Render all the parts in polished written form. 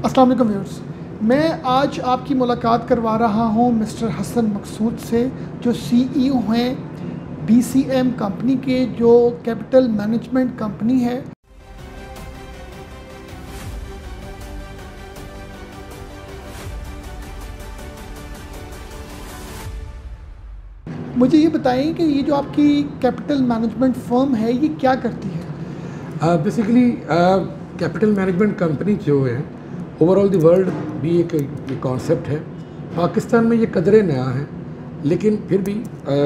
अस्सलाम वालेकुम व्यूअर्स, मैं आज आपकी मुलाकात करवा रहा हूं मिस्टर हसन मकसूद से, जो सीईओ हैं बीसीएम कंपनी के, जो कैपिटल मैनेजमेंट कंपनी है। मुझे ये बताएं कि ये जो आपकी कैपिटल मैनेजमेंट फर्म है ये क्या करती है? बेसिकली कैपिटल मैनेजमेंट कंपनी जो है ओवरऑल द वर्ल्ड भी एक कॉन्सेप्ट है। पाकिस्तान में ये कदरे नया है, लेकिन फिर भी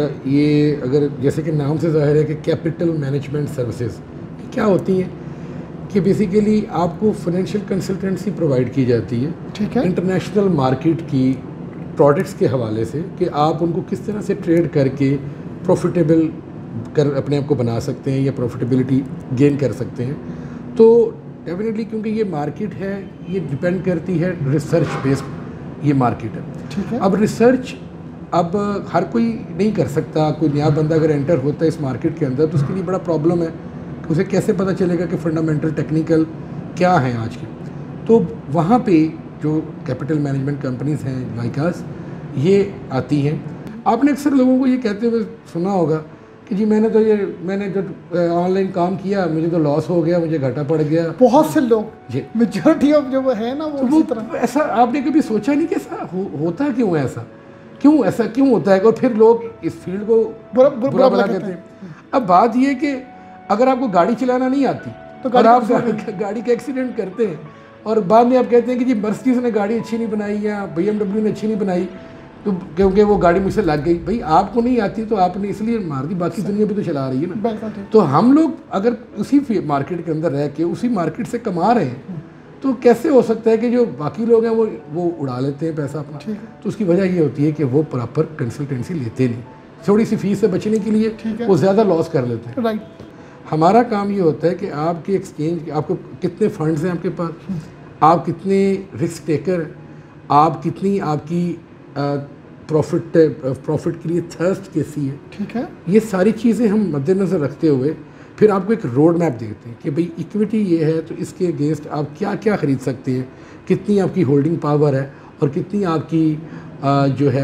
ये अगर जैसे कि नाम से ज़ाहिर है कि कैपिटल मैनेजमेंट सर्विसेज क्या होती हैं कि बेसिकली आपको फाइनेंशियल कंसल्टेंसी प्रोवाइड की जाती है, ठीक है, इंटरनेशनल मार्केट की प्रोडक्ट्स के हवाले से कि आप उनको किस तरह से ट्रेड करके प्रॉफिटेबल कर अपने आप को बना सकते हैं या प्रॉफिटेबिलिटी गेन कर सकते हैं। तो डेफिनेटली क्योंकि ये मार्केट है, ये डिपेंड करती है रिसर्च बेस्ड ये मार्केट है। ठीक है। अब रिसर्च अब हर कोई नहीं कर सकता। कोई नया बंदा अगर एंटर होता है इस मार्केट के अंदर तो उसके लिए बड़ा प्रॉब्लम है कि उसे कैसे पता चलेगा कि फंडामेंटल टेक्निकल क्या है आज के। तो वहाँ पे जो कैपिटल मैनेजमेंट कंपनीज़ हैं वाइकास ये आती हैं। आपने अक्सर लोगों को ये कहते हुए सुना होगा कि जी मैंने जो ऑनलाइन काम किया मुझे तो लॉस हो गया, मुझे घाटा पड़ गया। बहुत से लोग जी मेजॉरिटी ऑफ जो है ना वो इसी तरह। ऐसा आपने कभी सोचा नहीं कि ऐसा होता क्यों है? ऐसा क्यों होता है? और फिर लोग इस फील्ड को बुरा भला कहते हैं। अब बात ये कि अगर आपको गाड़ी चलाना नहीं आती तो और आप गाड़ी का एक्सीडेंट करते हैं और बाद में आप कहते हैं कि जी मर्सिडीज ने गाड़ी अच्छी नहीं बनाई या BMW ने अच्छी नहीं बनाई तो क्योंकि वो गाड़ी मुझसे लग गई। भाई आपको नहीं आती तो आपने इसलिए मार दी, बाकी दुनिया भी तो चला रही है ना। तो हम लोग अगर उसी मार्केट के अंदर रह के उसी मार्केट से कमा रहे हैं तो कैसे हो सकता है कि जो बाकी लोग हैं वो उड़ा लेते हैं पैसा अपना? तो उसकी वजह ये होती है कि वो प्रॉपर कंसल्टेंसी लेते नहीं, थोड़ी सी फीस से बचने के लिए वो ज़्यादा लॉस कर लेते हैं। राइट। हमारा काम ये होता है कि आपके एक्सचेंज, आपको कितने फंड्स हैं आपके पास, आप कितने रिस्क टेकर, आप कितनी आपकी प्रॉफिट के लिए थर्स्ट कैसी है, ठीक है, ये सारी चीज़ें हम मद्देनज़र रखते हुए फिर आपको एक रोड मैप देते हैं कि भाई इक्विटी ये है तो इसके अगेंस्ट आप क्या क्या ख़रीद सकते हैं, कितनी आपकी होल्डिंग पावर है और कितनी आपकी जो है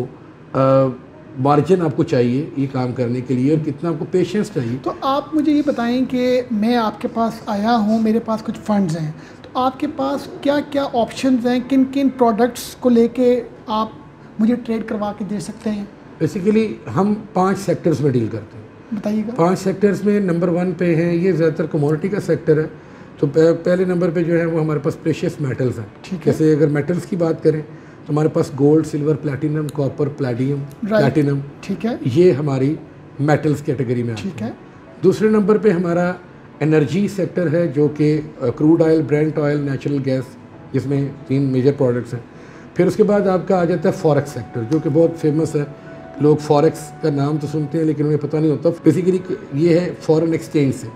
वो मार्जिन आपको चाहिए ये काम करने के लिए और कितना आपको पेशेंस चाहिए। तो आप मुझे ये बताएं कि मैं आपके पास आया हूँ, मेरे पास कुछ फंड्स हैं, तो आपके पास क्या क्या ऑप्शंस हैं, किन किन प्रोडक्ट्स को लेके आप मुझे ट्रेड करवा के दे सकते हैं? बेसिकली हम 5 सेक्टर्स में डील करते हैं। बताइएगा। 5 सेक्टर्स में नंबर 1 पे है, ये ज़्यादातर कमोडिटी का सेक्टर है। तो पहले नंबर पे जो है वो हमारे पास प्रेशियस मेटल्स हैं। जैसे अगर मेटल्स की बात करें तो हमारे पास gold, silver, platinum, copper, platinum, ठीक है, ये हमारी मेटल्स कैटेगरी में आती है। ठीक है। दूसरे नंबर पे हमारा एनर्जी सेक्टर है जो कि crude oil, brent oil, natural gas, जिसमें 3 मेजर प्रोडक्ट्स हैं। फिर उसके बाद आपका आ जाता है फॉरेक्स सेक्टर जो कि बहुत फेमस है। लोग फॉरेक्स का नाम तो सुनते हैं लेकिन उन्हें पता नहीं होता। बेसिकली ये है फॉरेन एक्सचेंज से,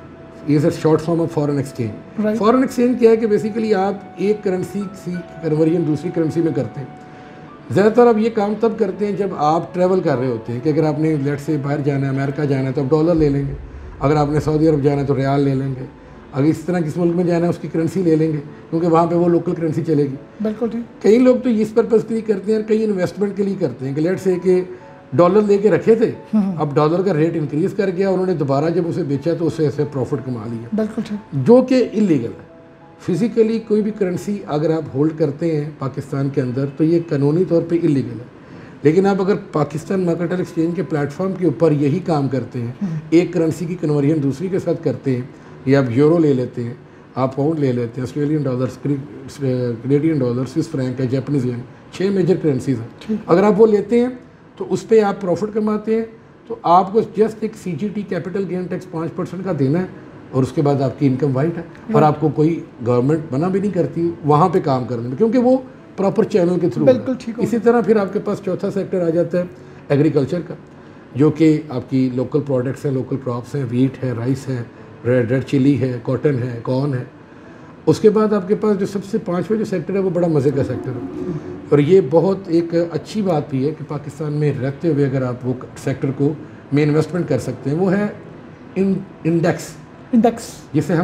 ये sir short form of foreign exchange. Foreign exchange क्या है कि बेसिकली आप एक करेंसी की कन्वर्जन दूसरी करेंसी में करते हैं। ज़्यादातर आप ये काम तब करते हैं जब आप ट्रैवल कर रहे होते हैं कि अगर आपने लेट से बाहर जाना है, अमेरिका जाना है तो आप डॉलर ले लेंगे, अगर आपने सऊदी अरब जाना है तो रियाल ले लेंगे, अगर इस तरह किस मुल्क में जाना है उसकी करेंसी ले लेंगे क्योंकि वहाँ पे वो लोकल करेंसी चलेगी। बिल्कुल ठीक। कई लोग तो इस पर्पज़ के लिए करते हैं, कई इन्वेस्टमेंट के लिए करते हैं कि लेट से कि डॉलर लेके रखे थे, अब डॉलर का रेट इंक्रीज़ कर गया, उन्होंने दोबारा जब उसे बेचा तो उससे ऐसे प्रॉफिट कमा लिया। बिल्कुल ठीक। जो कि इलीगल है। फिज़िकली कोई भी करेंसी अगर आप होल्ड करते हैं पाकिस्तान के अंदर तो ये कानूनी तौर पे इलीगल है। लेकिन आप अगर पाकिस्तान मर्केंटाइल एक्सचेंज के प्लेटफॉर्म के ऊपर यही काम करते हैं, एक करेंसी की कन्वर्जन दूसरी के साथ करते हैं, या आप यूरो ले लेते हैं, आप पाउंड ले लेते हैं, Australian dollars, Canadian dollar, Swiss franc है, जापानीज येन, 6 मेजर करेंसीज हैं। अगर आप वो लेते हैं तो उस पर आप प्रॉफिट कमाते हैं तो आपको जस्ट एक CGT कैपिटल गेन टैक्स 5% का देना है और उसके बाद आपकी इनकम वाइट है और आपको कोई गवर्नमेंट मना भी नहीं करती वहाँ पे काम करने में क्योंकि वो प्रॉपर चैनल के थ्रू। बिल्कुल ठीक। इसी तरह फिर आपके पास चौथा सेक्टर आ जाता है एग्रीकल्चर का, जो कि आपकी लोकल प्रोडक्ट्स हैं, लोकल क्रॉप्स हैं, वीट है, राइस है, रेड चिली है, कॉटन है, कॉर्न है। उसके बाद आपके पास जो सबसे 5वां जो सेक्टर है वो बड़ा मज़े का सेक्टर है और ये बहुत एक अच्छी बात भी है कि पाकिस्तान में रहते हुए अगर आप वो सेक्टर को में इन्वेस्टमेंट कर सकते हैं, वो है इंडेक्स जिसे हम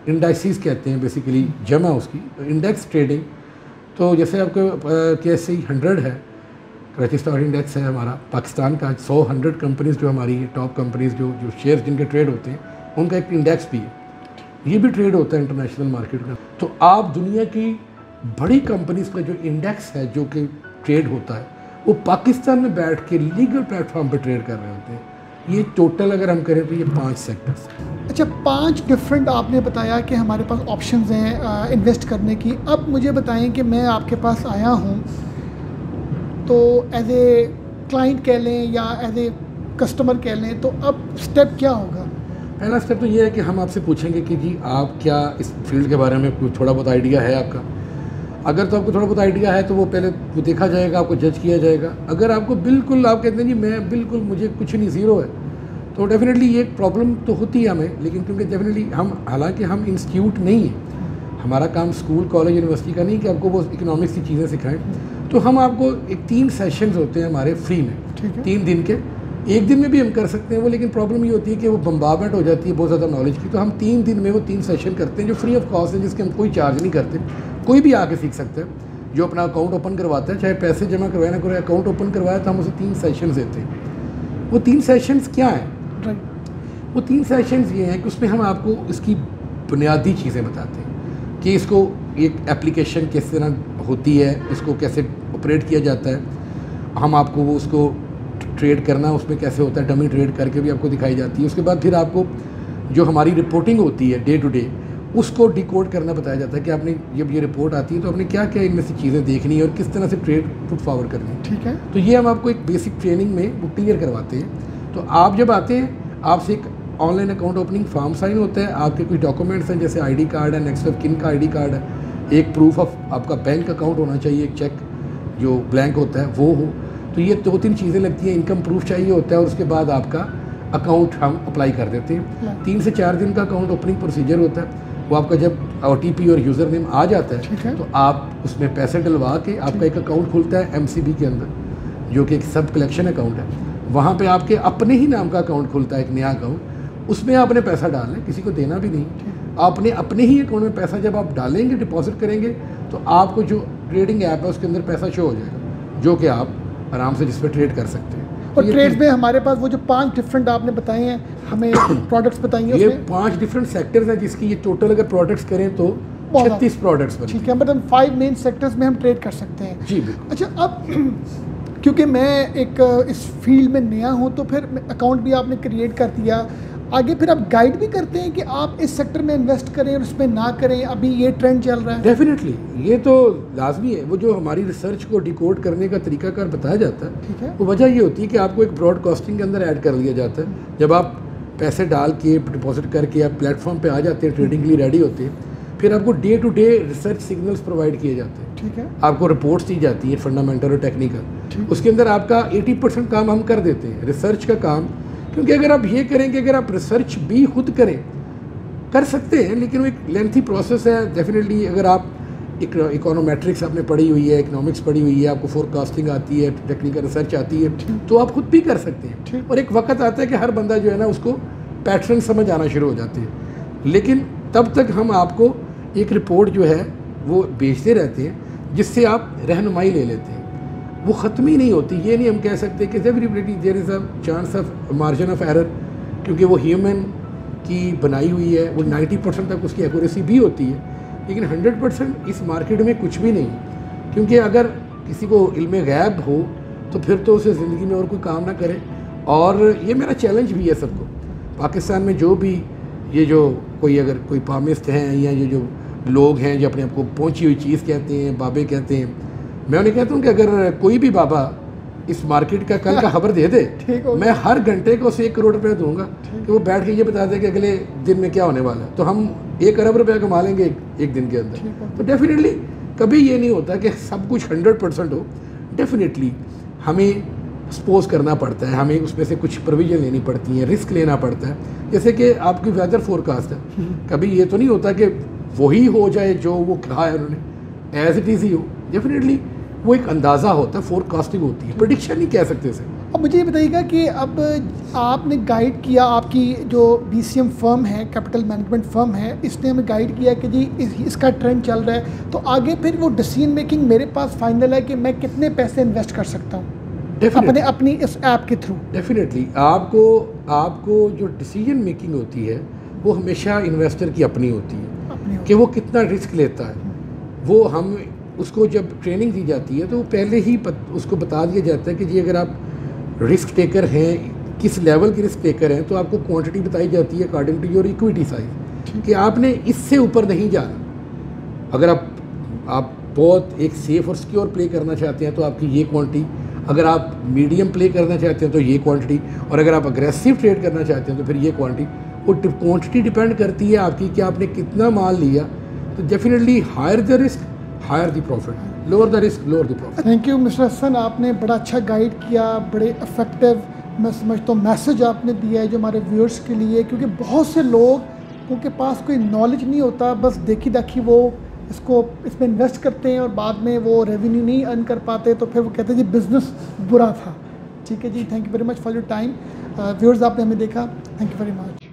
इंडाइसिस कहते हैं बेसिकली, जमा उसकी इंडेक्स ट्रेडिंग। तो जैसे आपको KSE 100 है, कराची स्टॉक इंडेक्स है हमारा पाकिस्तान का, 100 कंपनीज़ जो हमारी टॉप कंपनीज़ जो शेयर जिनके ट्रेड होते हैं उनका एक इंडेक्स भी है, ये भी ट्रेड होता है इंटरनेशनल मार्केट में। तो आप दुनिया की बड़ी कंपनीज़ का जो इंडेक्स है जो कि ट्रेड होता है वो पाकिस्तान में बैठ के लीगल प्लेटफॉर्म पर ट्रेड कर रहे होते हैं। ये टोटल अगर हम करें तो ये 5 सेक्टर्स। अच्छा, 5 डिफरेंट आपने बताया कि हमारे पास ऑप्शंस हैं इन्वेस्ट करने की। अब मुझे बताएं कि मैं आपके पास आया हूँ तो एज ए क्लाइंट कह लें या एज ए कस्टमर कह लें, तो अब स्टेप क्या होगा? पहला स्टेप तो ये है कि हम आपसे पूछेंगे कि जी आप क्या इस फील्ड के बारे में कुछ थोड़ा बहुत आइडिया है आपका। अगर तो आपको थोड़ा बहुत आइडिया है तो वो पहले वो देखा जाएगा, आपको जज किया जाएगा। अगर आपको बिल्कुल आप कहते हैं जी मैं बिल्कुल मुझे कुछ नहीं, ज़ीरो है, तो डेफिनेटली ये प्रॉब्लम तो होती है हमें। लेकिन क्योंकि डेफिनेटली हम, हालांकि हम इंस्टीट्यूट नहीं है, हमारा काम स्कूल कॉलेज यूनिवर्सिटी का नहीं कि आपको वो इकोनॉमिक्स की चीज़ें सिखाएं। तो हम आपको 3 सेशंस होते हैं हमारे फ्री में, 3 दिन के, 1 दिन में भी हम कर सकते हैं वो। लेकिन प्रॉब्लम ये होती है कि वो बम्बार्डमेंट हो जाती है बहुत ज़्यादा नॉलेज की। तो हम 3 दिन में वो 3 सेशन करते हैं जो फ्री ऑफ कॉस्ट है, जिसके हम कोई चार्ज नहीं करते, कोई भी आके सीख सकता है। जो अपना अकाउंट ओपन करवाता है, चाहे पैसे जमा करवाए ना करवाए, अकाउंट ओपन करवाया तो हम उसे 3 सेशन देते हैं। वो 3 सेशंस क्या हैं? वो 3 सेशंस ये हैं कि उसमें हम आपको इसकी बुनियादी चीज़ें बताते हैं कि इसको एक एप्लीकेशन किस तरह होती है, इसको कैसे ऑपरेट किया जाता है। हम आपको वो उसको ट्रेड करना उसमें कैसे होता है, डमी ट्रेड करके भी आपको दिखाई जाती है। उसके बाद फिर आपको जो हमारी रिपोर्टिंग होती है डे टू डे, उसको डिकोड करना बताया जाता है कि आपने जब ये रिपोर्ट आती है तो आपने क्या क्या इनमें से चीज़ें देखनी है और किस तरह से ट्रेड पुट फॉरवर्ड करनी है। ठीक है। तो ये हम आपको एक बेसिक ट्रेनिंग में वो क्लियर करवाते हैं। तो आप जब आते हैं, आपसे एक online account opening form sign होता है, आपके कुछ डॉक्यूमेंट्स हैं जैसे ID कार्ड है, नेक्स्ट ऑफ किन का ID कार्ड है, एक प्रूफ ऑफ आपका बैंक अकाउंट होना चाहिए, एक चेक जो ब्लैंक होता है वो हो। तो ये 2-3 चीज़ें लगती हैं, इनकम प्रूफ चाहिए होता है और उसके बाद आपका अकाउंट हम अप्लाई कर देते हैं। 3 से 4 दिन का अकाउंट ओपनिंग प्रोसीजर होता है। वो आपका जब OTP और यूज़र नेम आ जाता है तो आप उसमें पैसे डलवा के आपका एक अकाउंट खुलता है MCB के अंदर, जो कि एक सब कलेक्शन अकाउंट है। वहाँ पे आपके अपने ही नाम का अकाउंट खुलता है, एक नया अकाउंट, उसमें आपने पैसा डालना है, किसी को देना भी नहीं। आपने अपने ही अकाउंट में पैसा जब आप डालेंगे, डिपॉजिट करेंगे, तो आपको जो ट्रेडिंग ऐप है उसके अंदर पैसा शो हो जाएगा, जो कि आप आराम से जिस पर ट्रेड कर सकते हैं। और ट्रेड में हमारे पास वो जो 5 डिफरेंट आपने बताए हैं, हमें प्रोडक्ट्स बताएंगे। ये 5 डिफरेंट सेक्टर्स हैं जिसकी ये टोटल अगर प्रोडक्ट्स करें तो 36 प्रोडक्ट्स बनते हैं। ठीक है, मतलब 5 मेन सेक्टर्स में हम ट्रेड कर सकते हैं। जी बिल्कुल। अच्छा, अब क्योंकि मैं एक इस फील्ड में नया हूँ तो फिर अकाउंट भी आपने क्रिएट कर दिया, आगे फिर आप गाइड भी करते हैं कि आप इस सेक्टर में इन्वेस्ट करें और उसमें ना करें, अभी ये ट्रेंड चल रहा है? डेफिनेटली, ये तो लाजमी है। वो जो हमारी रिसर्च को डिकोड करने का तरीकाकार बताया जाता है, ठीक है, वो वजह ये होती है कि आपको एक ब्रॉडकास्टिंग के अंदर ऐड कर लिया जाता है। जब आप पैसे डाल के डिपॉजिट करके आप प्लेटफॉर्म पे आ जाते हैं, ट्रेडिंग के लिए रेडी होते हैं, फिर आपको day to day research signals provide किए जाते हैं। ठीक है। आपको रिपोर्ट्स दी जाती है फंडामेंटल और टेक्निकल, उसके अंदर आपका 80% काम हम कर देते हैं, रिसर्च का काम। क्योंकि अगर आप ये करेंगे, अगर आप रिसर्च भी खुद करें, कर सकते हैं, लेकिन वो एक लेंथी प्रोसेस है। डेफिनेटली अगर आप इकोनोमेट्रिक्स आपने पढ़ी हुई है, इकोनॉमिक्स पढ़ी हुई है, आपको फोरकास्टिंग आती है, टेक्निकल रिसर्च आती है, तो आप खुद भी कर सकते हैं। और एक वक्त आता है कि हर बंदा जो है ना उसको पैटर्न समझ आना शुरू हो जाते हैं। लेकिन तब तक हम आपको एक रिपोर्ट जो है वो भेजते रहते हैं जिससे आप रहनुमाई ले लेते हैं। वो ख़त्म ही नहीं होती। ये नहीं हम कह सकते कि everybody there is a chance of margin of error, क्योंकि वो ह्यूमन की बनाई हुई है। वो 90% तक उसकी एक्यूरेसी भी होती है, लेकिन 100% इस मार्केट में कुछ भी नहीं। क्योंकि अगर किसी को इल्म गैब हो तो फिर तो उसे ज़िंदगी में और कोई काम ना करे। और ये मेरा चैलेंज भी है सबको, पाकिस्तान में जो भी ये जो कोई अगर कोई पामिस्ट हैं या ये जो लोग हैं जो अपने आप को पहुँची हुई चीज़ कहते हैं, बाबे कहते हैं, मैं उन्हें कहता हूँ कि अगर कोई भी बाबा इस मार्केट का कल का खबर दे दे, मैं हर घंटे को उसे 1 करोड़ रुपये दूंगा कि वो बैठ के ये बता दे कि अगले दिन में क्या होने वाला है, तो हम 1 अरब रुपया कमा लेंगे एक दिन के अंदर। तो डेफिनेटली कभी ये नहीं होता कि सब कुछ 100% हो। डेफिनेटली हमें सपोज करना पड़ता है, हमें उसमें से कुछ प्रोविजन लेनी पड़ती है, रिस्क लेना पड़ता है। जैसे कि आपकी वेदर फोरकास्ट है, कभी ये तो नहीं होता कि वही हो जाए जो वो कहा है उन्होंने, एज इट इज़ ही हो। डेफिनेटली वो एक अंदाज़ा होता है, फोरकास्टिंग होती है, प्रेडिक्शन नहीं कह सकते इसे। अब मुझे ये बताइएगा कि अब आपने गाइड किया, आपकी जो BCM फर्म है, कैपिटल मैनेजमेंट फर्म है, इसने हमें गाइड किया कि जी इसका ट्रेंड चल रहा है, तो आगे फिर वो डिसीजन मेकिंग मेरे पास फाइनल है कि मैं कितने पैसे इन्वेस्ट कर सकता हूँ अपनी इस ऐप के थ्रू। डेफिनेटली आपको जो डिसीजन मेकिंग होती है वो हमेशा इन्वेस्टर की अपनी होती है कि वो कितना रिस्क लेता है। वो हम उसको जब ट्रेनिंग दी जाती है तो पहले ही उसको बता दिया जाता है कि जी अगर आप रिस्क टेकर हैं, किस लेवल के रिस्क टेकर हैं, तो आपको क्वांटिटी बताई जाती है according to your equity size कि आपने इससे ऊपर नहीं जाना। अगर आप बहुत एक सेफ और सिक्योर प्ले करना चाहते हैं तो आपकी ये क्वांटिटी, अगर आप मीडियम प्ले करना चाहते हैं तो ये क्वांटिटी, और अगर आप अग्रेसिव ट्रेड करना चाहते हैं तो फिर ये क्वांटिटी। वो क्वांटिटी डिपेंड करती है आपकी कि आपने कितना माल लिया। तो definitely higher the risk higher the profit, lower the risk lower the profit. Thank you mister Hasan, आपने बड़ा अच्छा गाइड किया, बड़े इफेक्टिव मैं समझता हूँ मैसेज आपने दिया है जो हमारे व्यूअर्स के लिए, क्योंकि बहुत से लोग उनके पास कोई नॉलेज नहीं होता, बस देखी दाखी वो इसमें इन्वेस्ट करते हैं और बाद में वो रेवेन्यू नहीं अर्न कर पाते, तो फिर वो कहते हैं जी बिज़नेस बुरा था। ठीक है जी, thank you very much for your time. Viewers आपने हमें देखा, थैंक यू वेरी मच।